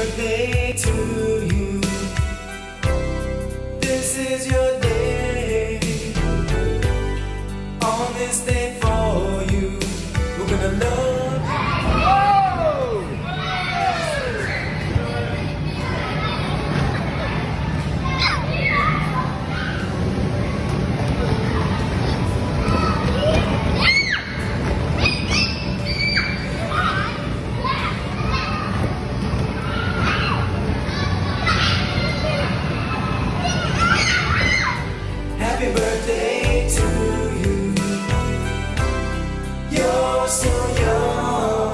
birthday to you. This is your day. On this day for you, we're gonna love you. Happy birthday to you. You're so young.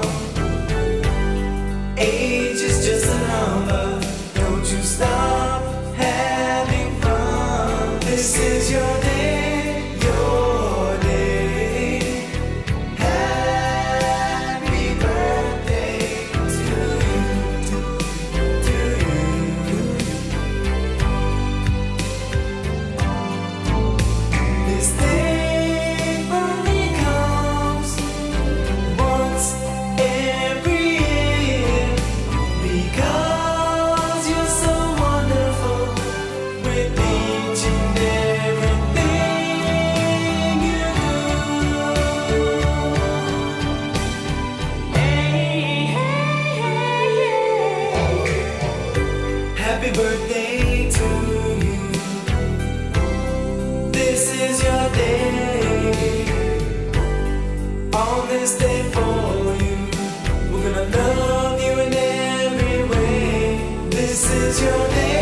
Age is just a number. Don't you stop having fun. This is your day, your day. Happy birthday to you, to you. This day only comes once every year, because you're so wonderful with each and everything you do. Hey, hey, hey, yeah. Happy birthday to you. This is your day. On this day for you, we're gonna love you in every way. This is your day.